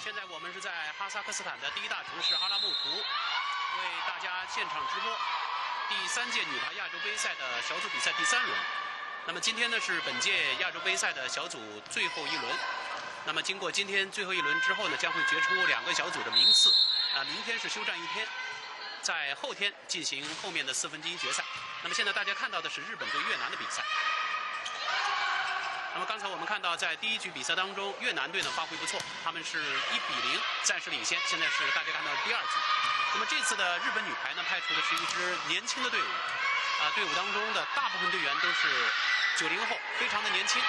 现在我们是在哈萨克斯坦的第一大城市阿拉木图，为大家现场直播第3届女排亚洲杯赛的小组比赛第3轮。那么今天呢是本届亚洲杯赛的小组最后一轮。那么经过今天最后一轮之后呢，将会决出2个小组的名次。明天是休战1天，在后天进行后面的4分之1决赛。那么现在大家看到的是日本对越南的比赛。那么刚才我们看到，在第1局比赛当中，越南队呢发挥不错，他们是1比0暂时领先。现在是大家看到的第2局。那么这次的日本女排呢，派出的是一支年轻的队伍，队伍当中的大部分队员都是90后，非常的年轻。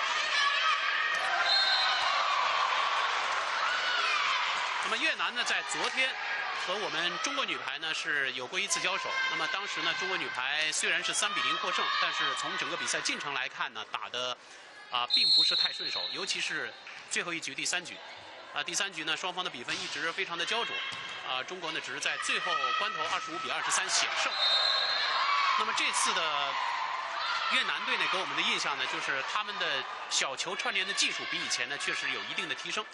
那么越南呢，在昨天和我们中国女排呢是有过1次交手。那么当时呢，中国女排虽然是3比0获胜，但是从整个比赛进程来看呢，打的并不是太顺手，尤其是最后1局第3局。第3局呢，双方的比分一直非常的焦灼。中国呢只是在最后关头25比23险胜。那么这次的越南队呢，给我们的印象呢，就是他们的小球串联的技术比以前呢确实有一定的提升。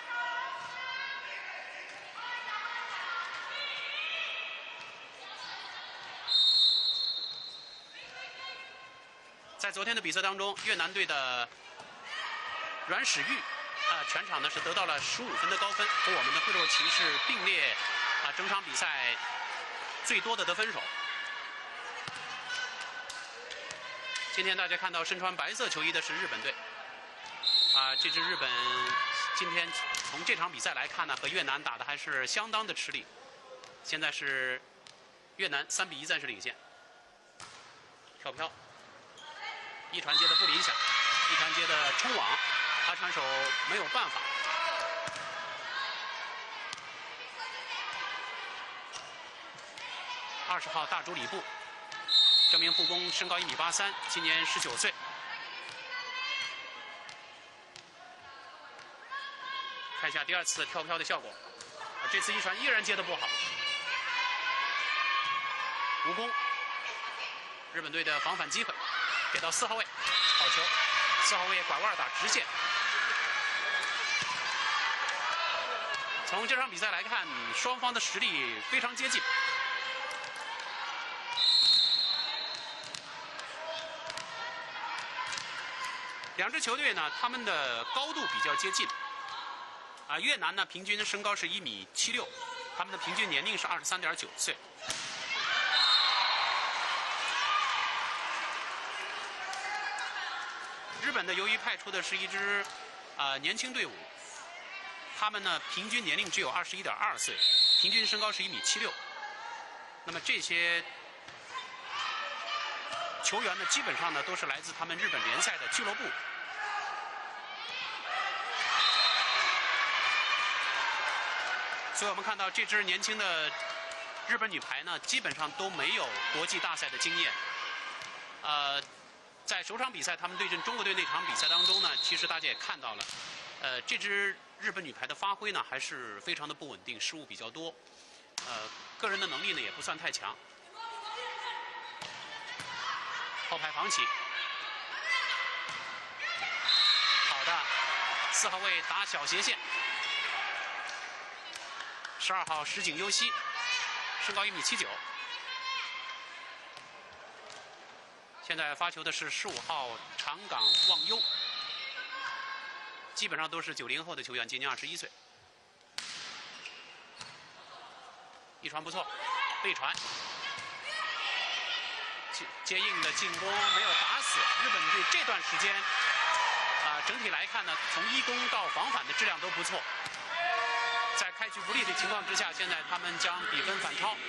在昨天的比赛当中，越南队的阮史玉全场呢是得到了15分的高分，和我们的惠洛奇是并列整场比赛最多的得分手。今天大家看到身穿白色球衣的是日本队，这支日本今天从这场比赛来看呢，和越南打的还是相当的吃力。现在是越南3比1暂时领先。跳飘。一传接的不理想，一传接的冲网，他传手没有办法。20号大竹里布，这名护工身高1米83，今年19岁。看一下第2次跳飘的效果，这次一传依然接的不好，无功。日本队的防反机会。给到4号位，好球！4号位拐弯打直线。从这场比赛来看，双方的实力非常接近。2支球队呢，他们的高度比较接近。越南呢，平均身高是1米76，他们的平均年龄是23.9岁。日本呢，由于派出的是一支年轻队伍，他们呢平均年龄只有21.2岁，平均身高是1米76。那么这些球员呢，基本上呢都是来自他们日本联赛的俱乐部。所以我们看到这支年轻的日本女排呢，基本上都没有国际大赛的经验。在首场比赛他们对阵中国队那场比赛当中呢，其实大家也看到了，这支日本女排的发挥呢还是非常的不稳定，失误比较多，个人的能力呢也不算太强。后排防起，好的，4号位打小斜线，12号石井优希，身高1米79。现在发球的是15号长冈望优，基本上都是90后的球员，今年21岁。一传不错，背传，接应的进攻没有打死。日本队这段时间整体来看呢，从一攻到防反的质量都不错。在开局不利的情况之下，现在他们将比分反超。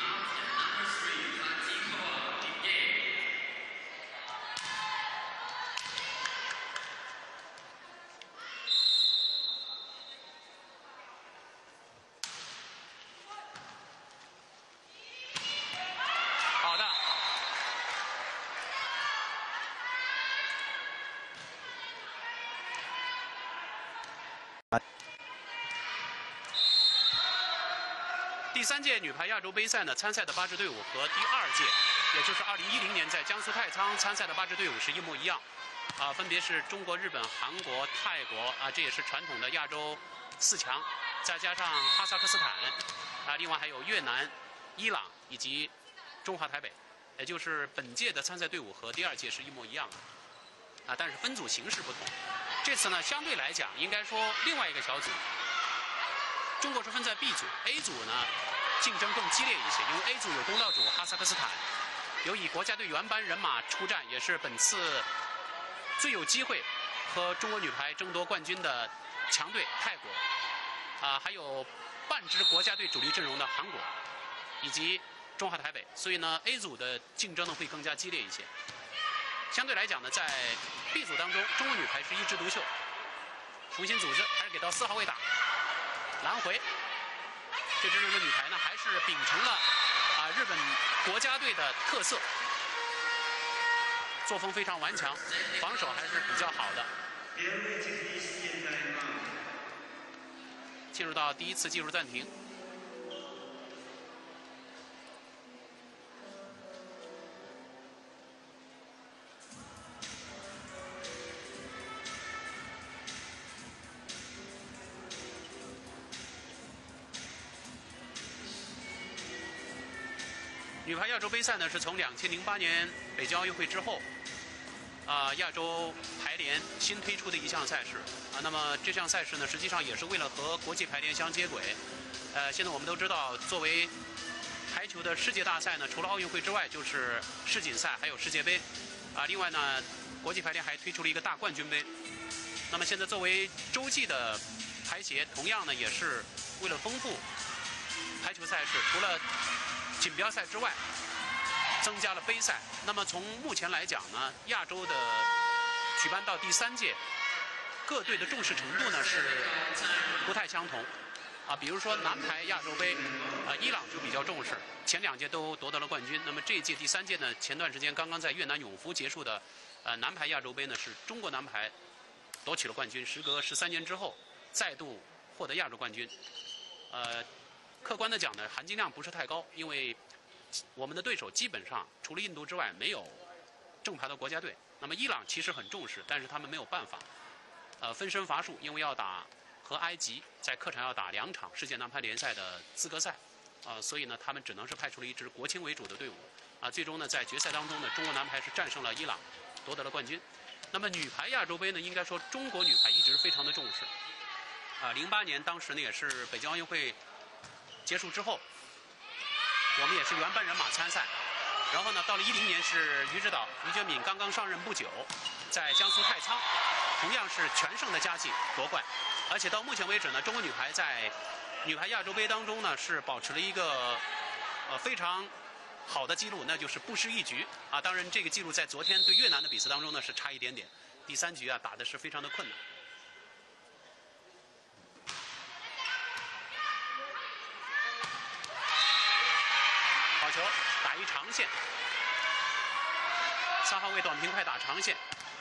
第3届女排亚洲杯赛呢，参赛的8支队伍和第2届，也就是2010年在江苏太仓参赛的8支队伍是一模一样，分别是中国、日本、韩国、泰国这也是传统的亚洲 4强，再加上哈萨克斯坦，另外还有越南、伊朗以及中华台北，也就是本届的参赛队伍和第2届是一模一样的，但是分组形式不同。这次呢，相对来讲，应该说另外一个小组，中国是分在 B 组 ，A 组呢竞争更激烈一些，因为 A 组有东道主哈萨克斯坦，有以国家队原班人马出战，也是本次最有机会和中国女排争夺冠军的强队泰国，还有半支国家队主力阵容的韩国，以及中华台北，所以呢 ，A 组的竞争呢会更加激烈一些。相对来讲呢，在 B 组当中，中国女排是一枝独秀，重新组织还是给到4号位打，蓝回。这支日本女排呢，还是秉承了日本国家队的特色，作风非常顽强，防守还是比较好的。进入到第1次技术暂停。女排亚洲杯赛呢，是从2008年北京奥运会之后，亚洲排联新推出的一项赛事那么这项赛事呢，实际上也是为了和国际排联相接轨。现在我们都知道，作为排球的世界大赛呢，除了奥运会之外，就是世锦赛还有世界杯另外呢，国际排联还推出了一个大冠军杯。那么现在作为洲际的排协，同样呢也是为了丰富排球赛事，除了锦标赛之外，增加了杯赛。那么从目前来讲呢，亚洲的举办到第3届，各队的重视程度呢是不太相同比如说男排亚洲杯伊朗就比较重视，前2届都夺得了冠军。那么这一届第3届呢，前段时间刚刚在越南永福结束的男排亚洲杯呢，是中国男排夺取了冠军，时隔13年之后再度获得亚洲冠军。客观的讲呢，含金量不是太高，因为我们的对手基本上除了印度之外没有正牌的国家队。那么伊朗其实很重视，但是他们没有办法分身乏术，因为要打和埃及在客场要打2场世界男排联赛的资格赛所以呢他们只能是派出了一支国青为主的队伍最终呢在决赛当中呢，中国男排是战胜了伊朗，夺得了冠军。那么女排亚洲杯呢，应该说中国女排一直非常的重视08年当时呢也是北京奥运会结束之后，我们也是原班人马参赛。然后呢，到了10年是于指导于觉敏刚刚上任不久，在江苏太仓，同样是全胜的佳绩夺冠。而且到目前为止呢，中国女排在女排亚洲杯当中呢是保持了一个非常好的记录，那就是不失一局当然，这个记录在昨天对越南的比赛当中呢是差一点点，第3局打的是非常的困难。好球，打一长线，3号位短平快打长线。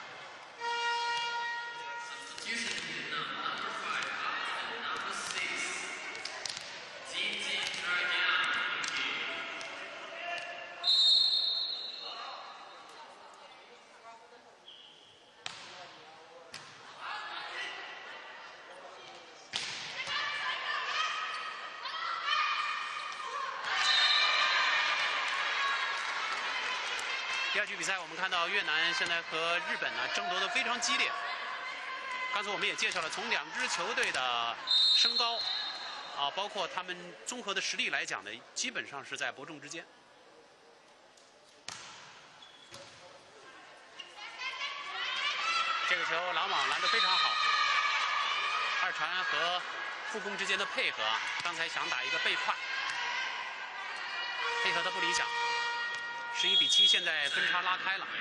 第2局比赛，我们看到越南现在和日本呢争夺的非常激烈。刚才我们也介绍了，从2支球队的身高包括他们综合的实力来讲呢，基本上是在伯仲之间。这个球拦网拦得非常好，二传和副攻之间的配合，刚才想打一个背胯，配合的不理想。11比7，现在分差拉开了。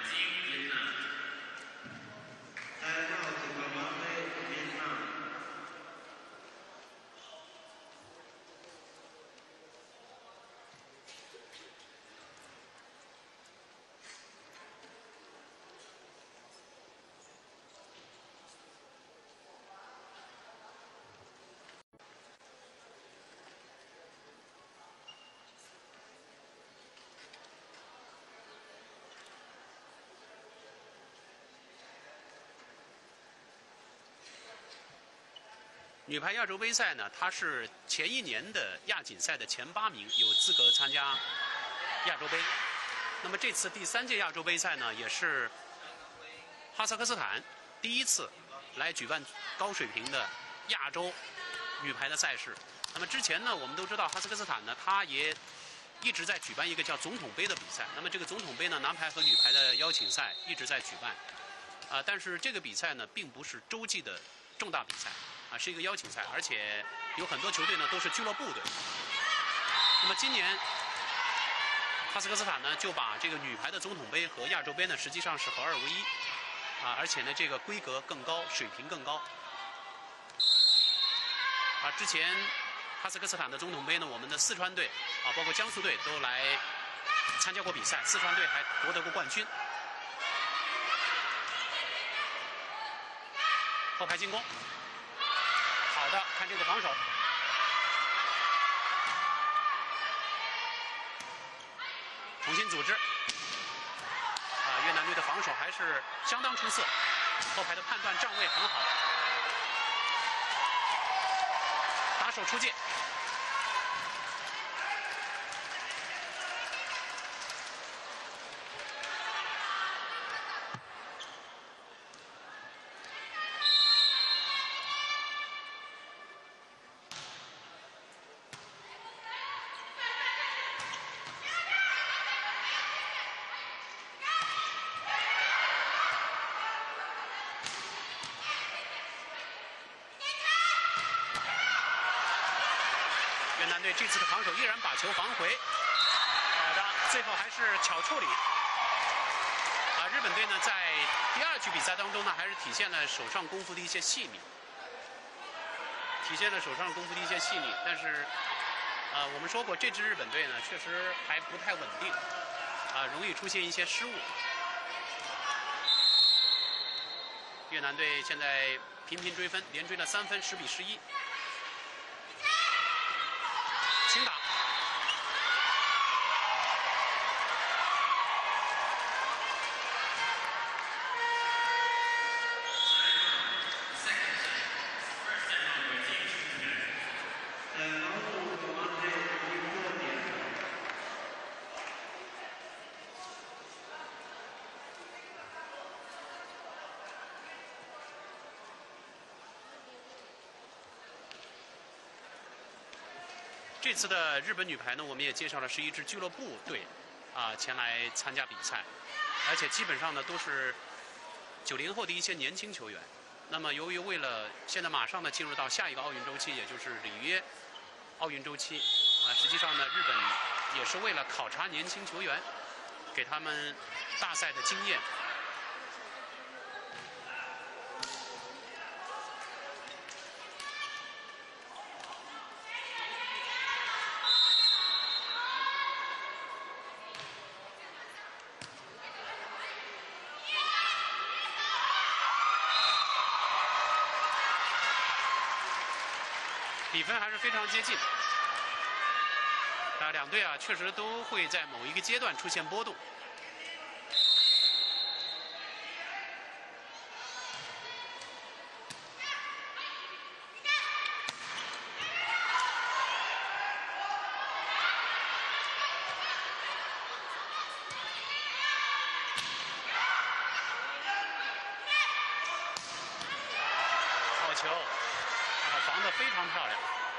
女排亚洲杯赛呢，它是前一年的亚锦赛的前8名有资格参加亚洲杯。那么这次第3届亚洲杯赛呢，也是哈萨克斯坦第一次来举办高水平的亚洲女排的赛事。那么之前呢，我们都知道哈萨克斯坦呢，它也一直在举办一个叫总统杯的比赛。那么这个总统杯呢，男排和女排的邀请赛一直在举办。但是这个比赛呢，并不是洲际的重大比赛是一个邀请赛，而且有很多球队呢都是俱乐部队。那么今年哈萨克斯坦呢，就把这个女排的总统杯和亚洲杯呢，实际上是合二为一而且呢，这个规格更高，水平更高之前哈萨克斯坦的总统杯呢，我们的四川队包括江苏队都来参加过比赛，四川队还夺得过冠军。后排进攻，好的，看这个防守，重新组织。越南队的防守还是相当出色，后排的判断站位很好，打手出界。越南队这次的防守依然把球防回，好的，最后还是巧处理。日本队呢，在第2局比赛当中呢，还是体现了手上功夫的一些细腻，但是，我们说过，这支日本队呢，确实还不太稳定，容易出现一些失误。越南队现在频频追分，连追了3分，10比11。轻打，这次的日本女排呢，我们也介绍了是一支俱乐部队前来参加比赛，而且基本上呢都是90后的一些年轻球员。那么由于为了现在马上呢进入到下一个奥运周期，也就是里约奥运周期实际上呢日本也是为了考察年轻球员，给他们大赛的经验。比分还是非常接近，两队确实都会在某一个阶段出现波动。好球！防得非常漂亮。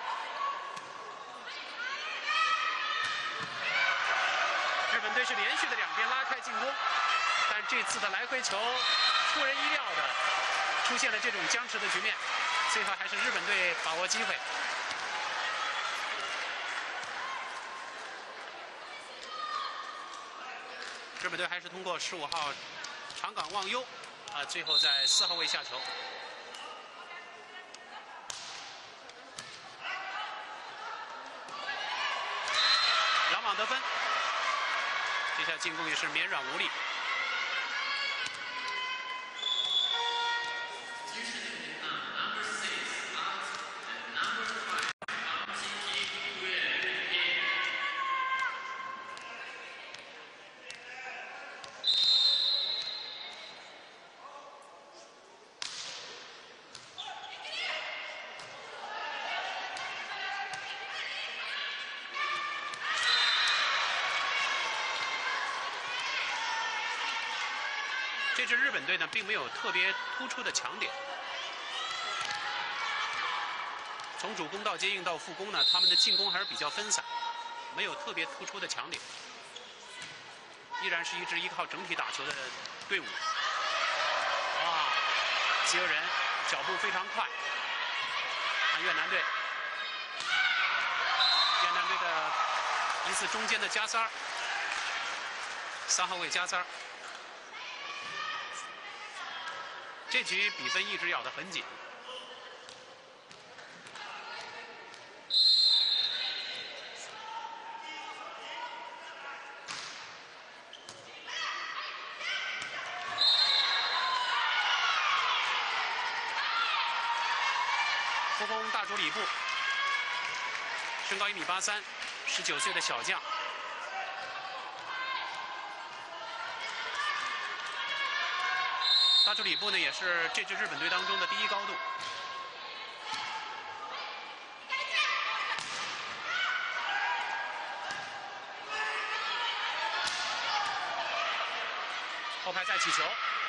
日本队是连续的2边拉开进攻，但这次的来回球出人意料的出现了这种僵持的局面，最后还是日本队把握机会。日本队还是通过15号长冈望优最后在4号位下球。篮网得分，这下进攻也是绵软无力。 这支日本队呢，并没有特别突出的强点。从主攻到接应到副攻呢，他们的进攻还是比较分散，没有特别突出的强点，依然是一支依靠整体打球的队伍。哇，自由人脚步非常快，看越南队，越南队的疑似中间的加塞尔，3号位加塞尔。 这局比分一直咬得很紧。副攻大主里布，身高1.83米，19岁的小将。 大助里布呢，也是这支日本队当中的第一高度。后排再起球，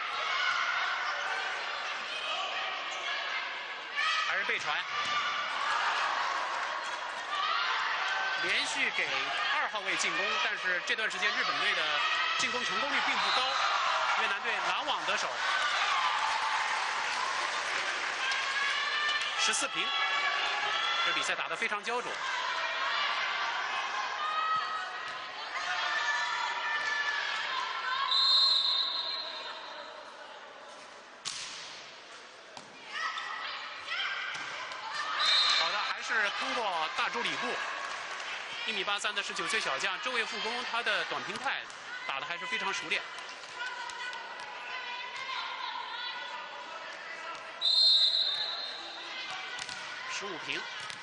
还是背传，连续给2号位进攻，但是这段时间日本队的进攻成功率并不高，越南队拦网得手。 14平，这比赛打得非常焦灼。好的，还是通过大助里布，1.83米的19岁小将，周围副攻他的短平快打得还是非常熟练。 15平，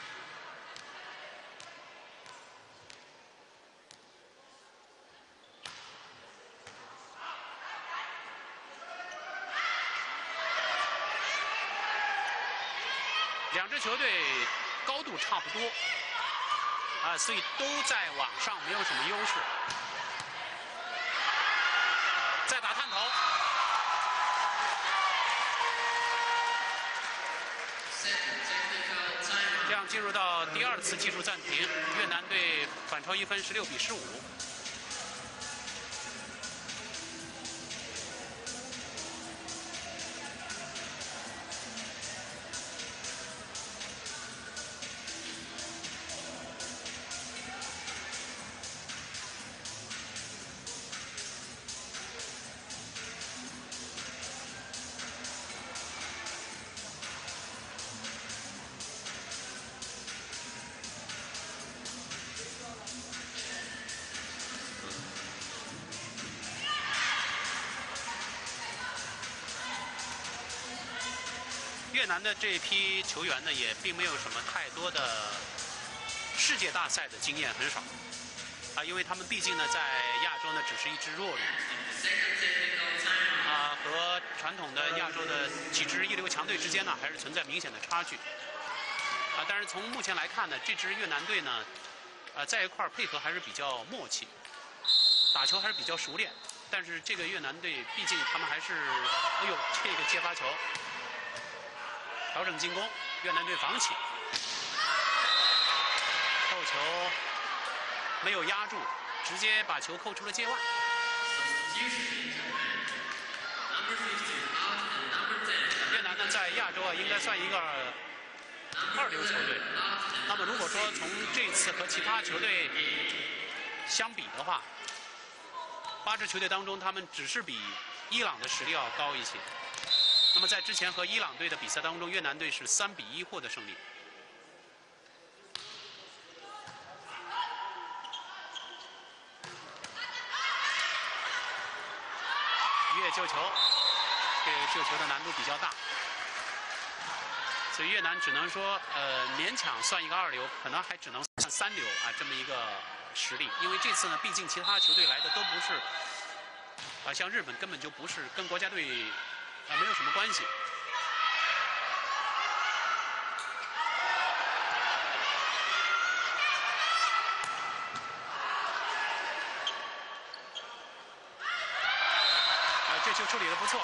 两支球队高度差不多啊，所以都在网上没有什么优势。再打探头。 这样进入到第2次技术暂停，越南队反超1分，16比15。越南的这批球员呢，也并没有什么太多的世界大赛的经验，很少啊，因为他们毕竟呢在亚洲呢只是一支弱旅啊，和传统的亚洲的几支一流强队之间呢还是存在明显的差距啊。但是从目前来看呢，这支越南队呢，在一块配合还是比较默契，打球还是比较熟练。但是这个越南队毕竟他们还是，哎呦，这个接发球。 调整进攻，越南队防起，扣球没有压住，直接把球扣出了界外。越南呢，在亚洲啊，应该算一个2流球队。那么如果说从这次和其他球队相比的话，8支球队当中，他们只是比伊朗的实力要高一些。 那么在之前和伊朗队的比赛当中，越南队是3比1获得胜利。越救球，这个救球的难度比较大，所以越南只能说勉强算一个2流，可能还只能算3流啊这么一个实力。因为这次呢，毕竟其他球队来的都不是像日本根本就不是跟国家队。 没有什么关系。这这球处理得不错，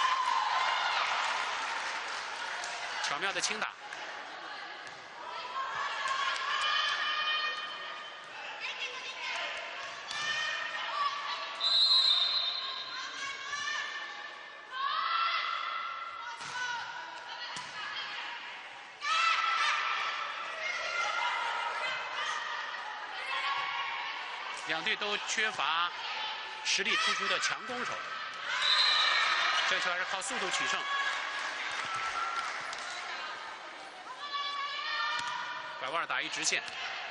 巧妙的轻打。两队都缺乏实力突出的强攻手，这球还是靠速度取胜。拐弯打一直线，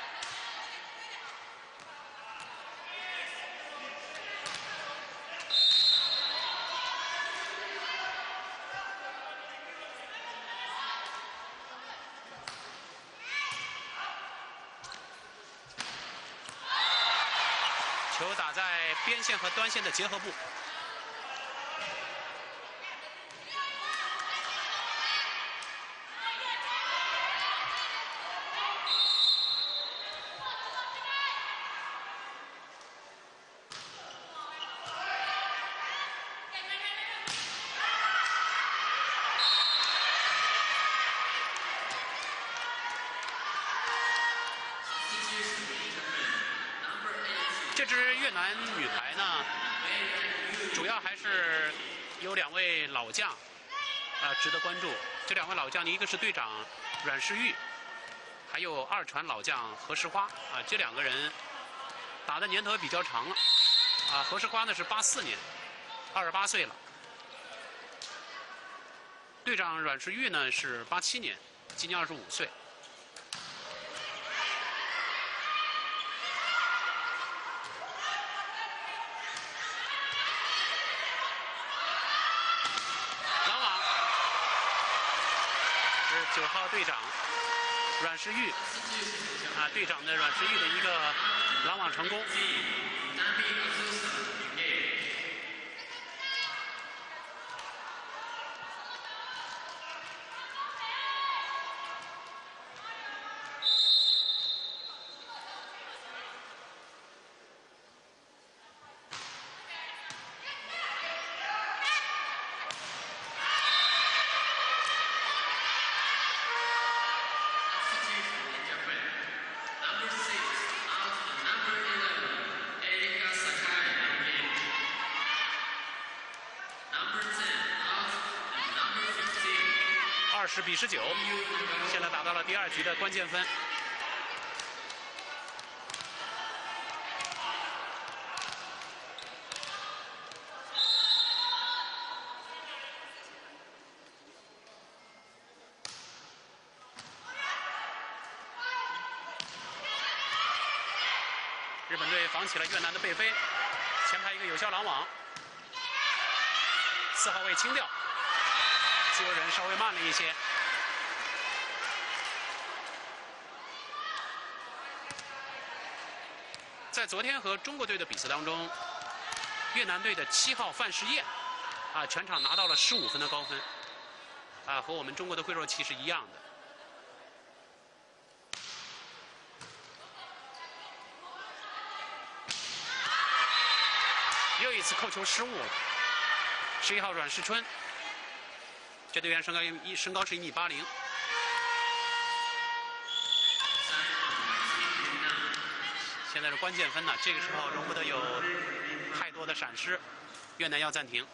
球打在边线和端线的结合部。这支越南女排呢，主要还是有2位老将，值得关注。这2位老将，一个是队长阮世玉，还有2传老将何时花这2个人打的年头比较长了。何时花呢是84年，28岁了。队长阮世玉呢是87年，今年25岁。9号队长阮世玉队长的阮世玉的一个拦网成功。20比19，现在打到了第2局的关键分。日本队防起了越南的背飞，前排一个有效拦网，4号位清掉。自由人稍微慢了一些。在昨天和中国队的比赛当中，越南队的7号范世燕全场拿到了15分的高分，和我们中国的惠若琪是一样的。又一次扣球失误了，11号阮世春。这队员身高是1.80米。现在是关键分呢，这个时候容不得有太多的闪失，越南要暂停。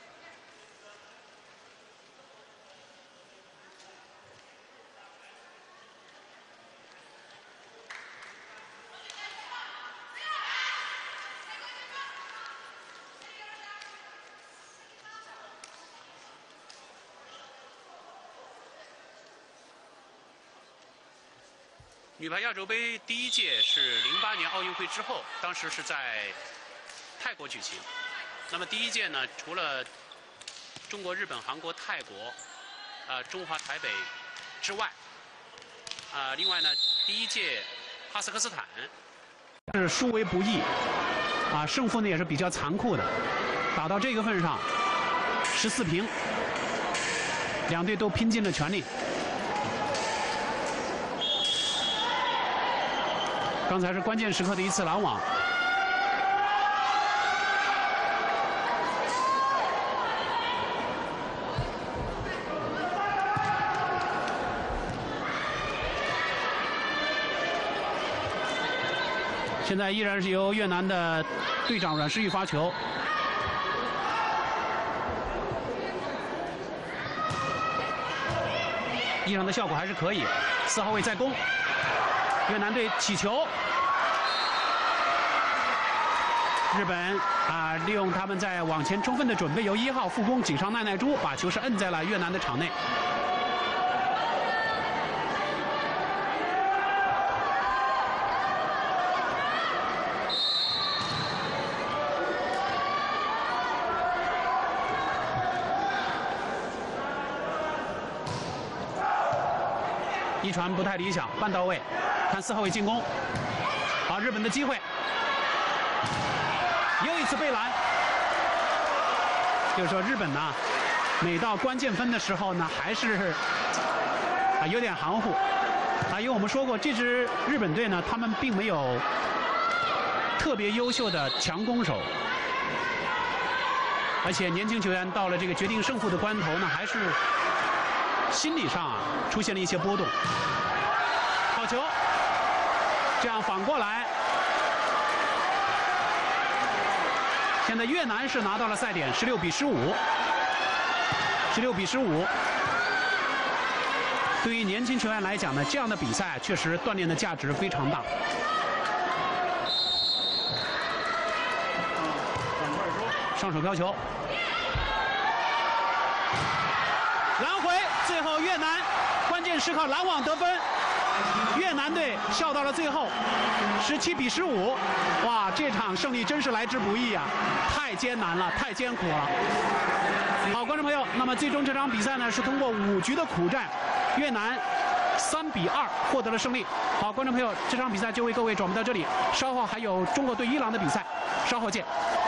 女排亚洲杯第1届是08年奥运会之后，当时是在泰国举行。那么第1届呢，除了中国、日本、韩国、泰国，中华台北之外，另外呢，第1届哈萨克斯坦是殊为不易，胜负呢也是比较残酷的，打到这个份上，14平，两队都拼尽了全力。刚才是关键时刻的一次拦网。 现在依然是由越南的队长阮诗玉发球。地上的效果还是可以。4号位在攻，越南队起球。日本利用他们在往前充分的准备，由1号副攻井上奈奈珠把球是摁在了越南的场内。一传不太理想，半到位，看4号位进攻。好，日本的机会。又一次被拦，就是说日本呢，每到关键分的时候呢，还是有点含糊因为我们说过，这支日本队呢，他们并没有特别优秀的强攻手，而且年轻球员到了这个决定胜负的关头呢，还是心理上出现了一些波动。好球，这样反过来。现在越南是拿到了赛点，16比15，16比15。对于年轻球员来讲呢，这样的比赛确实锻炼的价值非常大。上手飘球，拦回，最后越南关键时刻拦网得分。越南队笑到了最后，17比15，哇，这场胜利真是来之不易啊，太艰难了，太艰苦了。好，观众朋友，那么最终这场比赛呢是通过5局的苦战，越南3比2获得了胜利。好，观众朋友，这场比赛就为各位转播到这里，稍后还有中国对伊朗的比赛，稍后见。